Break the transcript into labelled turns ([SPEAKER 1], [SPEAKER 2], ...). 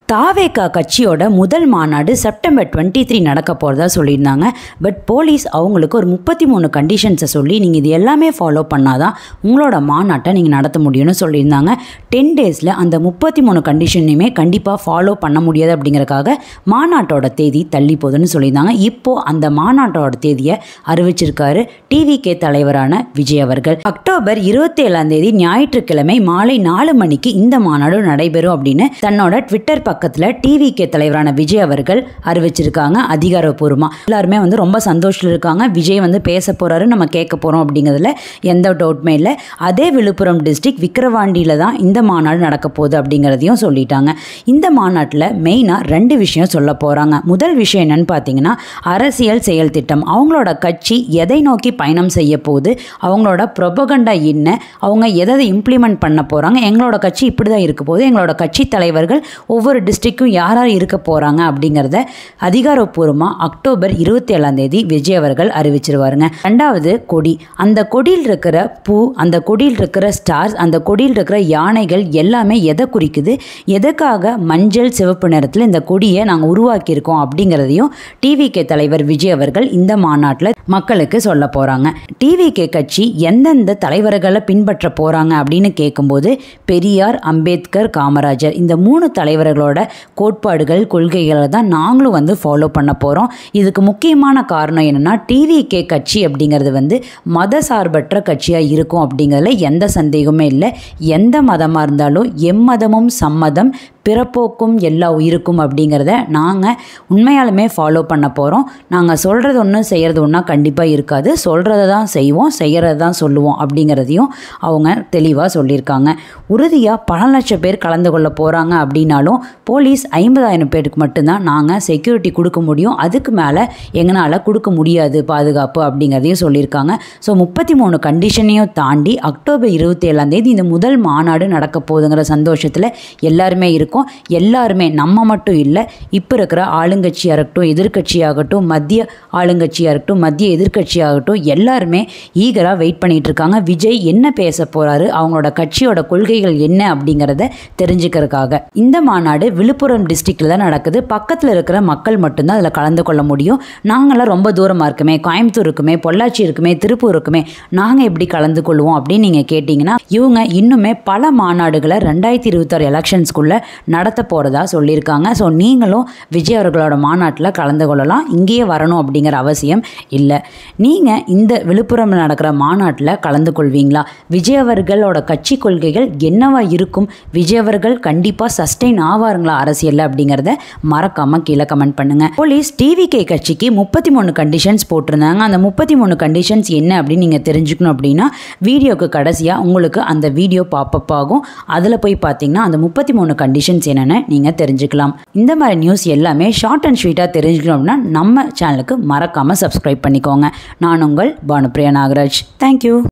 [SPEAKER 1] தாவேகா கட்சியோட முதல் மாநாடு செப்டம்பர் 23 நடக்க போகிறதா சொல்லியிருந்தாங்க. பட் போலீஸ் அவங்களுக்கு ஒரு 33 கண்டிஷன்ஸை சொல்லி நீங்கள் இது எல்லாமே ஃபாலோ பண்ணாதான் உங்களோட மாநாட்டை நீங்கள் நடத்த முடியும்னு சொல்லியிருந்தாங்க. 10 டேஸில் அந்த 33 கண்டிஷனையுமே கண்டிப்பாக ஃபாலோ பண்ண முடியாது அப்படிங்கிறதுக்காக மாநாட்டோட தேதி தள்ளி போகுதுன்னு சொல்லியிருந்தாங்க. இப்போது அந்த மாநாட்டோட தேதியை அறிவிச்சிருக்காரு டிவிகே தலைவரான விஜய் அவர்கள். அக்டோபர் 27 ஞாயிற்றுக்கிழமை மாலை 4 மணிக்கு இந்த மாநாடு நடைபெறும் அப்படின்னு தன்னோட ட்விட்டர் பக்கத்தில் டிவிகே தலைவரான விஜய் அவர்கள் அறிவிச்சிருக்காங்க அதிகாரப்பூர்வமாக. எல்லாருமே ரொம்ப சந்தோஷத்தில் இருக்காங்க. விஜய் பேச போகிறாரு, நம்ம கேட்க போகிறோம் அப்படிங்கிறதுல எந்த டவுட்டுமே இல்லை. அதே விழுப்புரம் டிஸ்ட்ரிக்ட் விக்கிரவாண்டியில் தான் இந்த மாநாடு நடக்க போகுது அப்படிங்கிறதையும் சொல்லிட்டாங்க. இந்த மாநாட்டில் மெயினாக 2 விஷயம் சொல்ல போகிறாங்க. முதல் விஷயம் என்னன்னு பார்த்தீங்கன்னா, அரசியல் செயல் திட்டம். அவங்களோட கட்சி எதை நோக்கி பயணம் செய்ய போகுது, அவங்களோட ப்ரொபகண்டா என்ன, அவங்க எதை இம்ப்ளிமெண்ட் பண்ண போகிறாங்க, எங்களோட கட்சி இப்படி தான் இருக்க போகுது, எங்களோட கட்சி தலைவர்கள் ஒவ்வொரு டிஸ்ட்ரிக்டும் யார் இருக்க போகிறாங்க அப்படிங்கிறத அதிகாரப்பூர்வமாக அக்டோபர் 27 விஜய் அவர்கள் அறிவிச்சிருவாருங்க. 2வது கொடி. அந்த கொடியில் இருக்கிற பூ, அந்த கொடியில் இருக்கிற ஸ்டார்ஸ், அந்த கொடியில் இருக்கிற யானைகள் எல்லாமே எதை குறிக்குது, எதுக்காக மஞ்சள் சிவப்பு நிறத்தில் இந்த கொடியை நாங்கள் உருவாக்கியிருக்கோம் அப்படிங்கிறதையும் டிவிகே தலைவர் விஜய் அவர்கள் இந்த மாநாட்டில் மக்களுக்கு சொல்ல போகிறாங்க. டிவிகே கட்சி எந்தெந்த தலைவர்களை பின்பற்ற போகிறாங்க அப்படின்னு கேட்கும்போது பெரியார், அம்பேத்கர், காமராஜர் இந்த 3 தலைவர்களோட கோட்பாடுகள், கொள்கைகளை தான் நாங்களும் ஃபாலோ பண்ண போகிறோம். இதுக்கு முக்கியமான காரணம் என்னென்னா, டிவிகே கட்சி அப்படிங்கிறது மத சார்பற்ற கட்சியாக இருக்கும் அப்படிங்கிறதுல எந்த சந்தேகமே இல்லை. எந்த மதமாக இருந்தாலும் எம்மதமும் சம்மதம், பிறப்போக்கும் எல்லா உயிருக்கும் அப்படிங்கிறத நாங்கள் உண்மையாலுமே ஃபாலோ பண்ண போகிறோம். நாங்கள் சொல்கிறது ஒன்று செய்கிறது ஒன்றா கண்டிப்பாக இருக்காது. சொல்கிறத தான் செய்வோம், செய்கிறத தான் சொல்லுவோம் அப்படிங்கிறதையும் அவங்க தெளிவாக சொல்லியிருக்காங்க. உறுதியாக பல லட்சம் பேர் கலந்து கொள்ள போகிறாங்க அப்படின்னாலும் போலீஸ் 50,000 பேருக்கு மட்டும்தான் நாங்கள் செக்யூரிட்டி கொடுக்க முடியும், அதுக்கு மேலே எங்களால் கொடுக்க முடியாது பாதுகாப்பு அப்படிங்கிறதையும் சொல்லியிருக்காங்க. ஸோ 33 கண்டிஷனையும் தாண்டி அக்டோபர் 27 இந்த முதல் மாநாடு நடக்க போகுதுங்கிற சந்தோஷத்தில் எல்லாருமே இருக்கும். எல்லாருமே, நம்ம மட்டும் இல்லை, இப்போ இருக்கிற ஆளுங்கட்சியாக இருக்கட்டும், எதிர்கட்சியாகட்டும், மத்திய ஆளுங்கட்சியாக இருக்கட்டும், மத்திய எதிர்கட்சியாகட்டும், எல்லாருமே ஈகராக வெயிட் பண்ணிட்டு இருக்காங்க. விஜய் என்ன பேச போகிறாரு, அவங்களோட கட்சியோட கொள்கைகள் என்ன அப்படிங்கிறத தெரிஞ்சுக்கிறதுக்காக. இந்த மாநாடு விழுப்புரம் டிஸ்ட்ரிக்டில் தான் நடக்குது. பக்கத்தில் இருக்கிற மக்கள் மட்டும்தான் அதில் கலந்து கொள்ள முடியும். நாங்களாம் ரொம்ப தூரமாக இருக்குமே, கோயம்புத்தூர் இருக்குமே, பொள்ளாச்சி இருக்குமே, திருப்பூர் இருக்குமே, நாங்கள் எப்படி கலந்து கொள்வோம் அப்படின்னு நீங்கள் கேட்டிங்கன்னா, இவங்க இன்னுமே பல மாநாடுகளை 2026 எலெக்ஷன்ஸ்குள்ளே நடத்த போகிறதா சொல்லியிருக்காங்க. ஸோ நீங்களும் விஜய் அவர்களோட மாநாட்டில் கலந்து கொள்ளலாம். இங்கேயே வரணும் அப்படிங்கிற அவசியம் இல்லை. நீங்கள் இந்த விழுப்புரம் நடக்கிற மாநாட்டில் கலந்து கொள்வீங்களா? விஜய் அவர்களோட கட்சி கொள்கைகள் என்னவா இருக்கும்? விஜய் அவர்கள் கண்டிப்பாக சஸ்டெயின் ஆவாருங்களா அரசியலில் அப்படிங்கிறத மறக்காமல் கீழே கமெண்ட் பண்ணுங்கள். போலீஸ் டிவிகே கட்சிக்கு 33 கண்டிஷன்ஸ் போட்டிருந்தாங்க. அந்த 33 கண்டிஷன்ஸ் என்ன அப்படின்னு நீங்கள் தெரிஞ்சுக்கணும் அப்படின்னா வீடியோக்கு கடைசியாக உங்களுக்கு அந்த வீடியோ பாப்பப் ஆகும். அதில் போய் பார்த்தீங்கன்னா அந்த 33 கண்டிஷன்ஸ் என்னென்னு நீங்கள் தெரிஞ்சுக்கலாம். இந்த மாதிரி நியூஸ் எல்லாமே ஷார்ட் அண்ட் ஸ்வீட்டாக தெரிஞ்சுக்கணும் அப்படின்னா நம்ம சேனலுக்கு மறக்காமல் சப்ஸ்கிரைப் பண்ணிக்கோங்க. நான் உங்கள் பானுப்ரியா நாகராஜ். தேங்க்யூ.